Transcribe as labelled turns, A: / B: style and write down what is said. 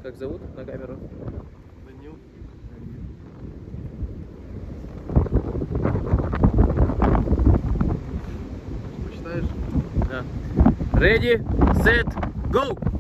A: Как зовут на камеру?
B: Данил. Почитаешь?
A: Да. Ready, set, go!